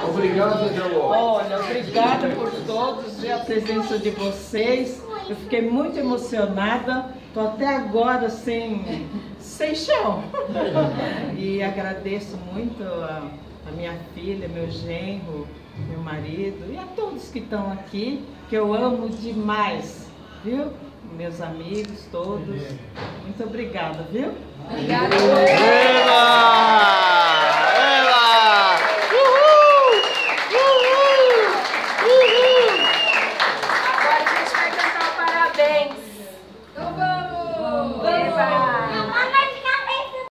Obrigado, Angelo. Olha, obrigada por todos, ver a presença de vocês. Eu fiquei muito emocionada. Estou até agora sem chão. E agradeço muito a minha filha, meu genro, meu marido e a todos que estão aqui, que eu amo demais, viu? Meus amigos todos. Muito obrigada, viu? Obrigada.